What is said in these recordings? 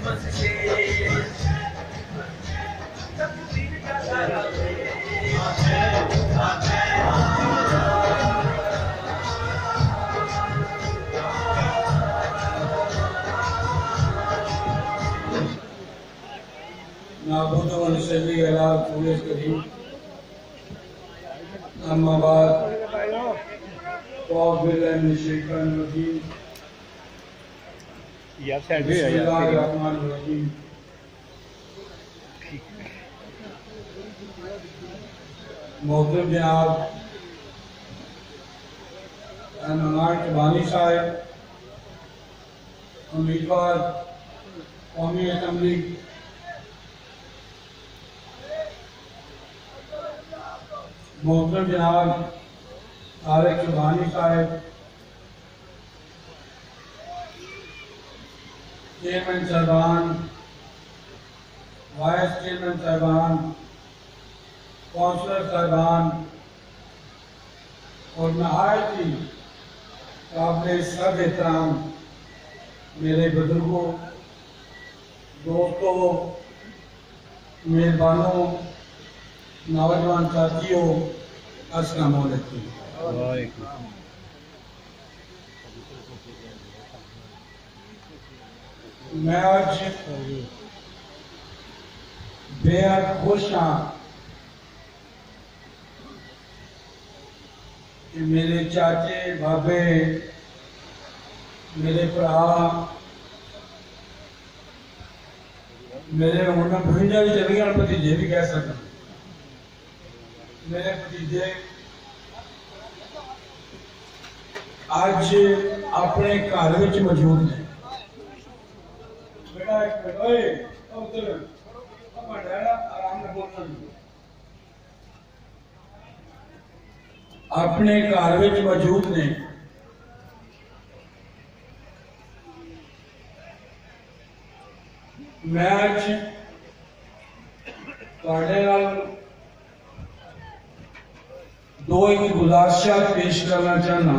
मोहतरम जनाब नमान चबानी साहब, उम्मीदवार कौमी असम्बली, मोहतरम जनाब तारिक चबानी साहब, चेयरमैन साहबान, वाइस चेयरमैन साहबान, काउंसलर साहबान और नहायत ही काबिल सब एहतराम मेरे बुजुर्गों, दोस्तों, मेहमानों, नौजवान साथियों, अस्सलाम वालेकुम। मैं आज बेहद खुश हाँ कि मेरे चाचे बाबे, मेरे भरा, मेरे हूं भुंजा भी चल गया, भतीजे भी कह सकते, मेरे भतीजे आज अपने घर में मौजूद हैं। बेटा एक मिनट, ओए उधर आराम से बोलना। अपने घर में मौजूद ने। मैं आज दो एक गुजारिशात पेश करना चाहना।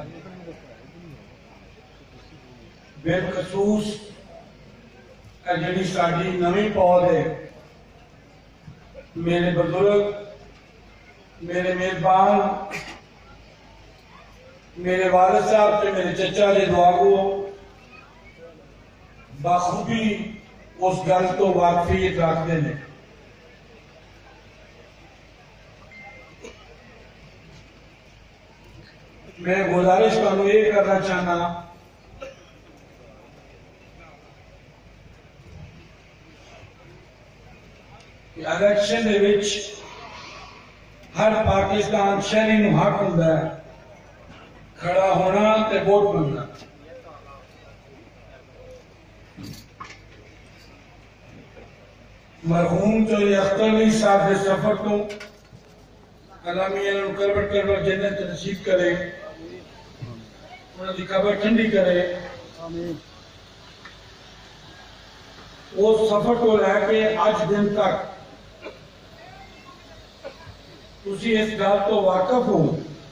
बेखसूस जी साड़ी नवी पौध है, मेरे बुजुर्ग, मेरे मेहमान, मेरे वालिद साहब से मेरे चचा के दुआगो बखूबी उस गल तो वाकफियत रखते हैं। मैं गुजारिश तुहानू ये करना चाहना कि इलेक्शन दे विच हर पाकिस्तान शहरी नूं हक हुंदा है खड़ा होना ते वोट मंगना। मरहूम चौधरी अख्तर अली साहब के सफर तो अल्लाह मियां नूं करवट करवट जन्नत नसीब करे, उन्हां दी कब्र ठंडी करे। उस सफर को लैके अज दिन तक तुसी इस गल तो वाकफ हो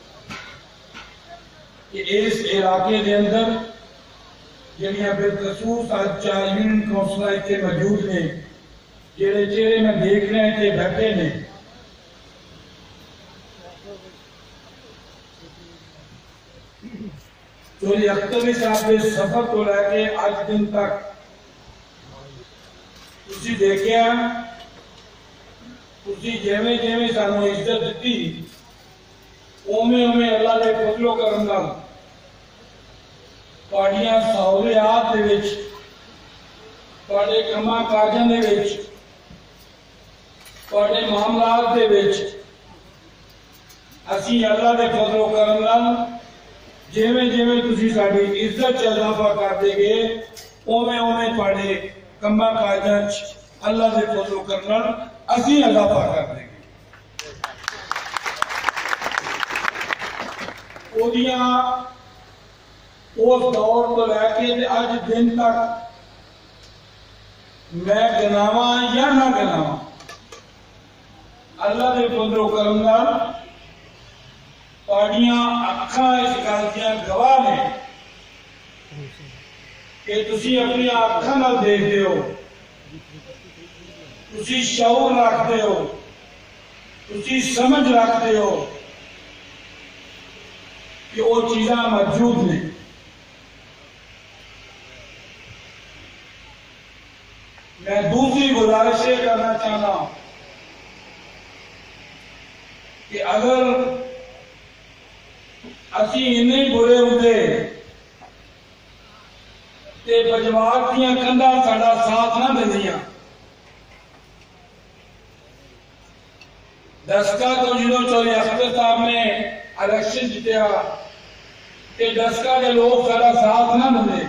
कि इस इलाके के अंदर जड़ियां बेखसूस आज 4 यूनियन कौंसलर इतने मौजूद ने, जेड़े चेहरे में देख रहे थे बैठे ने, चौधरी अख्तर अली साहब के सफर को लैके अज दिन तक तुसी देखिया, तुसी जिवें जिवें सानू इज्जत दी उवें उवें अल्लाह के फजलो करम नाल तुहाडियां सहूलियात दे विच, तुहाडे कम्मां काजां दे विच, तुहाडे मामलात दे विच असीं अल्लाह के फजलो करम नाल जिवें जिवें तुसी साडी इज्जत च इजाफा करदे गए उवें उवें तुहाडे कम्मां काजां च अल्लाह के फजलो करम नाल असीं इजाफा कर देंगे। उस दौर को लैके अज दिन तक मैं गिनावा या ना गिनावा, अल्लाह के फजलो करम नाल तुहाडियां अखां इस गल दियां गवाह ने कि तुसी अपनी आंखां नाल देखदे हो, तुसी शऊर रखते हो, तुसी समझ रखते हो कि वो चीज़ां मौजूद ने। मैं दूसरी गुजारिश ये करना चाहना कि अगर असी इन्ने बुरे होंदे ते बजवार दियां कंधां साडा साथ ना दिंदियां। दसका तो जो चौधरी अख्तर साहब ने इलेक्शन जितया ते दसका के लोग साडा साथ ना दिंदे।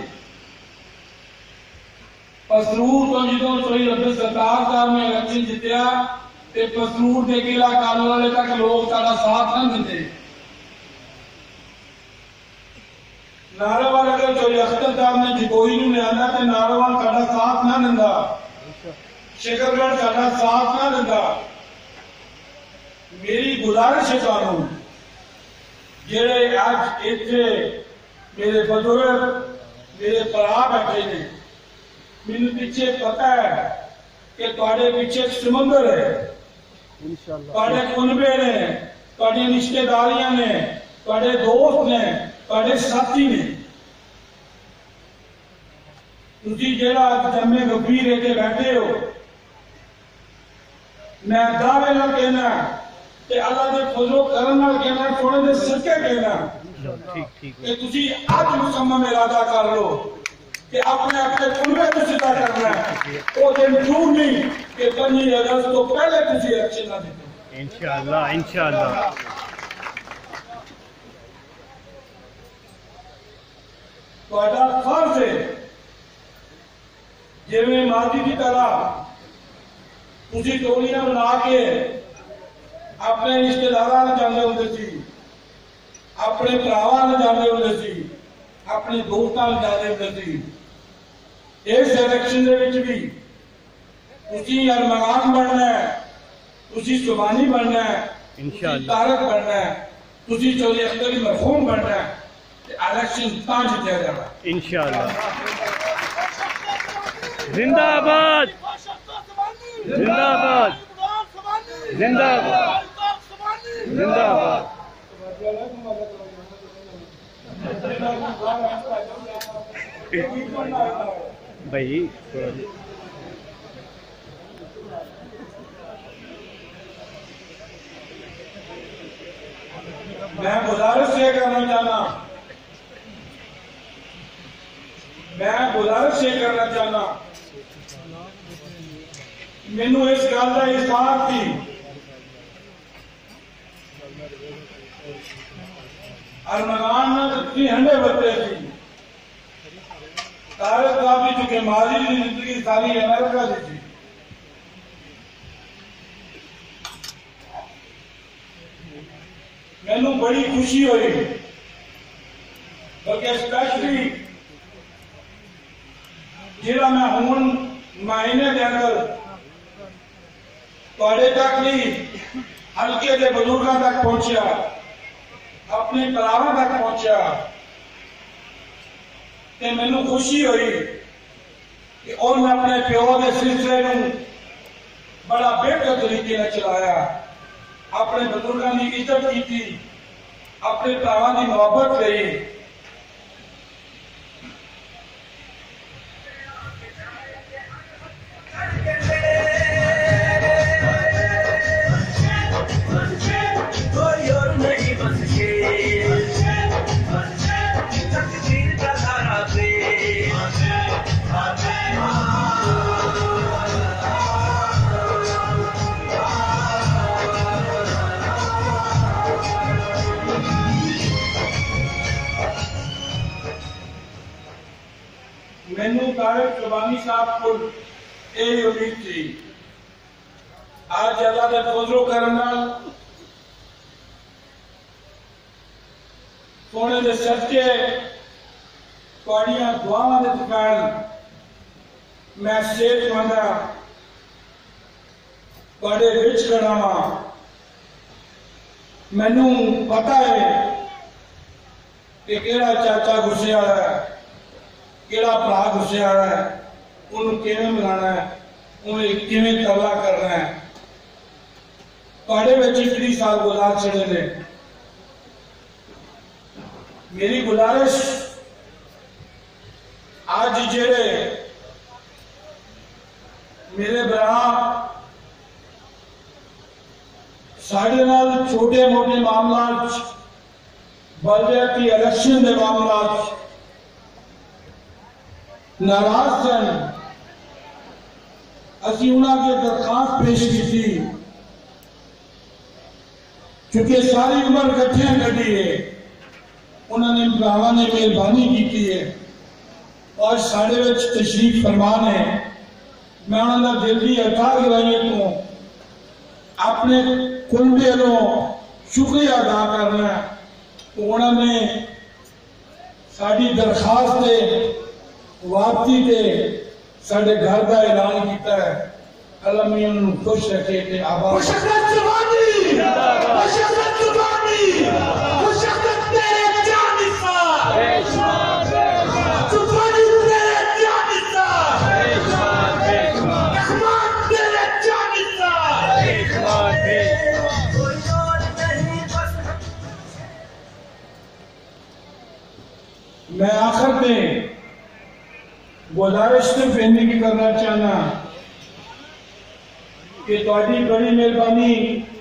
पसरूर तो जो चौधरी अब्दुल सत्तार साहब ने इलेक्शन जितया ते पसरूर के किला कानून वाले तक लोग साडा साथ ना दिंदे। नारावाल अगर चौधरी अख्तर साहब ने जितोई नूं लिया तो नारावाल साडा साथ ना दिंदा, शिकरगढ़ साडा साथ ना दिंदा। मेरी गुजारिश है तुहानू जेड़े अज इत्थे मेरे बुजुर्ग मेरे भरा बैठे ने, मैनू पीछे पता है कि तुहाडे पीछे समंदर है, तुहाडे कुनबे ने, तुहाडी रिश्तेदारियां ने, तुहाडे दोस्त ने, तुहाडे साथी ने। तुसी जेड़ा जम्मे गंभीर होके बैठे हो, मैं दावे नाल कहना कि अल्लाह के फजलो करम नाल कहना, थोड़े दे सदके कहना कि तुसी आज मुसम्मम इरादा कर लो कि अपने अपने कुनबे को सीधा करना है। वो दिन दूर नहीं कि 15 अगस्त तो पहले तुसी इलेक्शन ना दे। इंशाअल्लाह इंशाअल्लाह तुहाडा फर्ज है जिवें माजी की तरह तुसी टोलियां बना के अपने रिश्तेदारां नूं जांदे हुंदे सी, अपने भरावां नूं जांदे हुंदे सी, अपने दोस्तां नूं जांदे हुंदे सी। इस इलेक्शन दे विच भी तुसी अरमान बनना है, तुसी सुबानी बनना है, इंशाअल्लाह तारक बनना है, तुसी चौधरी अख्तर मरहूम बनना है। इलेक्शन तां जितया जाना इंशाअल्लाह। जिंदाबाद जिंदाबाद जिंदाबाद जिंदाबाद। भाई मैं गुजारिश ये करना चाहना, मैनू इस गल का एहसास थी अरमगान में हंडे बच्चे थे, तारक साहब की चुके माजी की जिंदगी सारी अमेरिका की थी। मैनू बड़ी खुशी हुई, बल्कि स्पेशली जिहड़ा मैं हुण महीने के अंदर तुहाडे तक नहीं हल्के के बुजुर्गों तक पहुंचा, अपने भरावां तक पहुंचा, ते मैनू खुशी हुई कि उन्हें अपने प्यो के सिलसिले नूं बड़ा बेहतर तरीके से चलाया, अपने बुजुर्गों की इज्जत की, अपने भरावां की मोहब्बत करी। मैनू तारिक जुबानी साहब को यही उम्मीद थी, आज अल्लाह के फजलो करम नाल सोने के सदके तुहाड़ियां दुआवां दे कारण मैं सेहतमंद हां, तुहाडे विच खड़ा हां। मैनू पता है कि केड़ा चाचा गुस्से वाला है, ਕਿਹੜਾ ਭਰਾ ਗੁੱਸੇ ਵਾਲਾ ਹੈ, ਉਹਨੂੰ ਕਿਵੇਂ ਮਿਲਾਣਾ ਹੈ, ਉਹਨੂੰ ਕਿਵੇਂ ਤਰਲਾ ਕਰਨਾ ਹੈ। ਤੁਹਾਡੇ ਵਿੱਚ 21 ਸਾਲ ਗੁਜ਼ਾਰ ਛੜੇ ਨੇ। मेरी गुजारिश आज जेड़े मेरे भरा साढ़े नाल छोटे मोटे मामला बलदेव की इलेक्शन के मामला नाराज सन, असी उन्होंने दरखास्त पेश की थी क्योंकि सारी उम्र इकट्ठे कटी है। उन्होंने भरावां ने मेहरबानी की है और साढ़े विच तशरीफ फरमान है। मैं उन्होंने दिल की अथाह गहराइयों तो अपने कुलबे वालों शुक्रिया अदा करना। तो उन्होंने साड़ी दरखास्त के वापसी से साढ़े घर का ऐलान किया है। अल्लाह मैं उन्होंने खुश रखे ते आबाद मैं आखिर में गुजारिश सिर्फ इन्नी करना चाहना कि तुहाडी बड़ी मेहरबानी,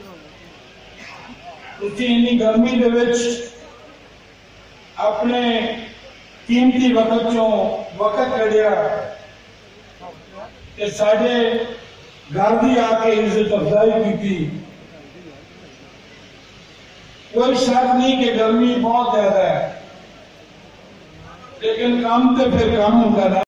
तुसीं इन्नी गर्मी दे विच अपने कीमती वक्त चों वक्त कढ़िया ते साडे घर की आके इज्जत अफजाई की। कोई शक नहीं कि गर्मी बहुत ज्यादा है, लेकिन काम तो फिर काम होगा ना।